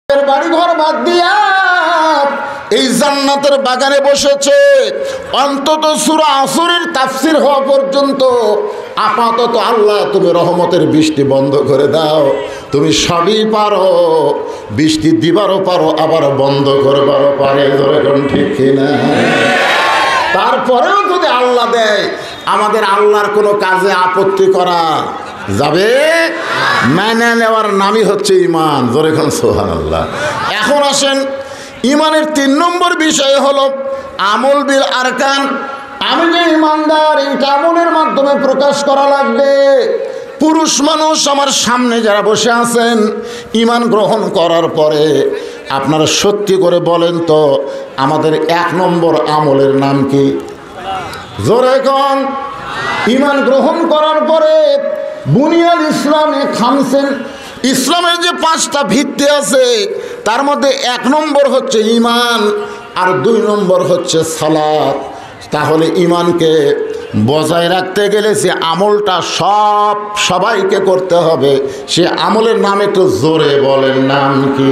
বাড়ি ঘর বাদ দিয়া এই জান্নাতের বাগানে বসেছে। অন্তত সূরা আসরের তাফসীর হওয়া পর্যন্ত আপাতত আল্লাহ তুমি রহমতের বৃষ্টি বন্ধ করে দাও। তুমি সবই পারো, বৃষ্টি দিবারও পারো, আবার বন্ধ করবারও পারে। ধরেন ঠিক কিনা? তারপরেও যদি আল্লাহ দেয়, আমাদের আল্লাহর কোনো কাজে আপত্তি করা যাবে? মেনে নেওয়ার নামই হচ্ছে ইমান। জোরে খান সুবহানাল্লাহ। এখন আসেন, ইমানের 3 নম্বর বিষয় হলো আমল বিল আরকান। আমি যে ইমানদার, এইটা আমলের মাধ্যমে প্রকাশ করা লাগবে। পুরুষ মানুষ আমার সামনে যারা বসে আছেন, ইমান গ্রহণ করার পরে আপনারা সত্যি করে বলেন তো, আমাদের 1 নম্বর আমলের নাম কি? জোরে কোন? ইমান গ্রহণ করার পরে বুনিয়াল ইসলামে খামসেন, ইসলামের যে 5টা ভিত্তি আছে তার মধ্যে 1 নম্বর হচ্ছে ইমান, আর 2 নম্বর হচ্ছে সালাত। তাহলে ইমানকে বজায় রাখতে গেলে সে আমলটা সবাইকে করতে হবে। সে আমলের নাম একটু জোরে বলেন, নাম কি?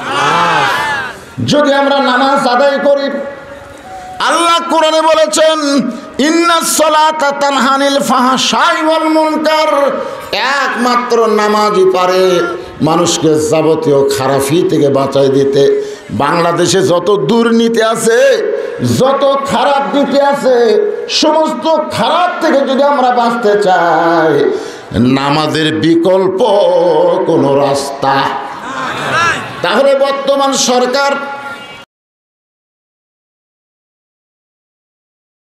যদি আমরা নামাজ আদায় করি, আল্লাহ কোরআনে বলেছেন ইন্নাস সালাতা তানহা আনিল ফাহশাই ওয়াল মুনকার। একমাত্র নামাজই পারে মানুষকে যাবতীয় খারাপি থেকে বাঁচাই দিতে। বাংলাদেশে যত দুর্নীতি আছে, যত খারাপ নীতি আছে, সমস্ত খারাপ থেকে যদি আমরা বাঁচতে চাই, নামাজের বিকল্প কোনো রাস্তা। তাহলে বর্তমান সরকার